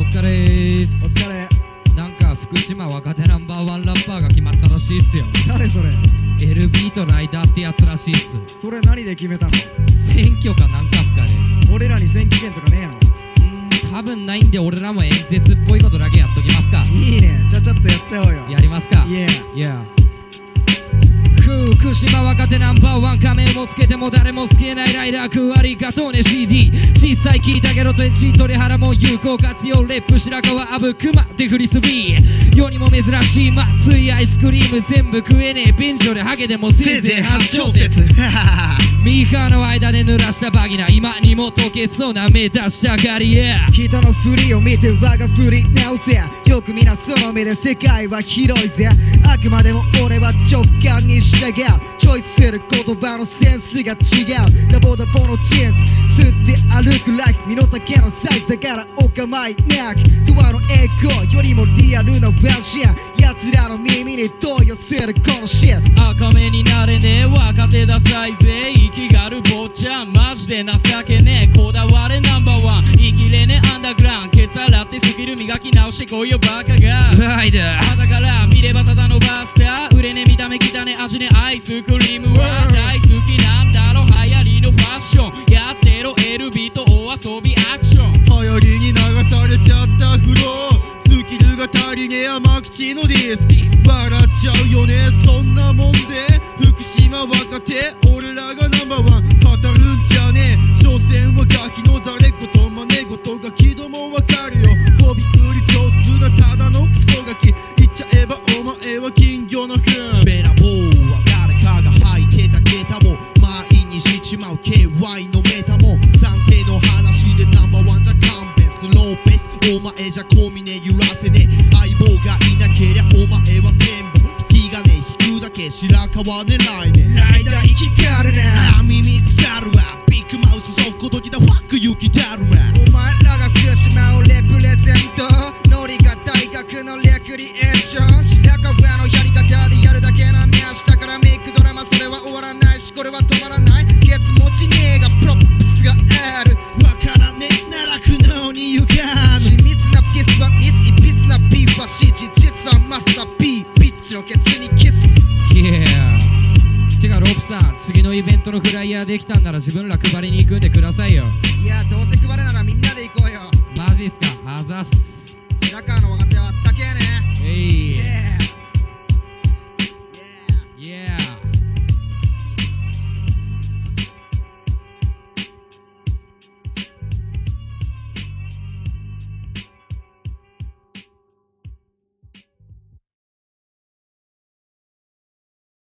疲れーす。 お疲れ。 なんか福島若手ナンバーワンラッパーが決まったらしいっすよ。 誰それ？ LB とライダーってやつらしいっす。 それ何で決めたの？ 選挙かなんかっすかね。 俺らに選挙権とかねえの？ 多分ないんで俺らも演説っぽいことだけやっときますか。 いいね、ちゃちゃっとやっちゃおうよ。 やりますか。 いやいや福島若手ナンバーワン、仮面をつけても誰も好きないライダーくありがとうね CD。 実際聞いたけど手地鳥原も有効活用、レップ白川アブクマでフリスビー、世にも珍しいまついアイスクリーム全部食えねえ便所でハゲでもせいぜい8小節ミーハーの間で濡らしたバギナ、今にも溶けそうな目出したがりや。 人の振りを見て我が振り直せ。よくみなその目で世界は広いぜ。あくまでも俺は直感に従う。チョイスする言葉のセンスが違う。ダボダボのジーンズ吸って歩くライフ、身の丈のサイズだからお構いなく。ドアのエコーよりもリアルなバージョン、奴らの耳に問い寄せるこのシット。 赤目になれねえ若手ダサいぜ、息がある坊ちゃんマジで情けねえ。こだわれナンバーワン、生きれねえアンダーグラウンド、ケツ洗ってスキル磨き直してこいよバカが。 ライダー肌から見ればただのバスター、売れねえ見た目汚ねえ味ねアイスクリームは大好きなんだろ、流行りのファッションやってろ LB とお遊びアクション。 流行りに流されちゃったフロー、スキルが足りねえ甘口のディス、笑っちゃうよねそんなもんで。福島若手俺らがナンバーワン、語るんじゃねえ所詮はガキのざれ言真似事が気どもわかるよ。こび売り上手なただのクソガキ、言っちゃえばお前は金魚の糞。 ベラボーは誰かが履いてた下駄を満員にしちまう KY のメタも暫定の話でナンバーワンじゃ勘弁スローペース、お前じゃ小峰揺らせねえ。相棒がいなけりゃお前はテンボ、引き金引くだけ白川狙いね。 ライダー生きがるな。 耳腐るわビッグマウスそこどきだファック雪だるま。 お前らが福島をレプレゼント、ノリが大学のレクリエーション、白川のやり方でやるだけなんね。明日からメイクドラマそれは終わらないしこれは止まらない。ケツ持ちねえがプロップスがある。 わからねえなら苦悩に歪む。 緻密なキスはミス、いびつなビーフは指示、実はマスター B ビッチのケツにキス。 てかロープさん、次のイベントのフライヤーできたんなら自分ら配りに行くんでくださいよ。 いやどうせ配るならみんなで行こうよ。 マジっすか。あざっす。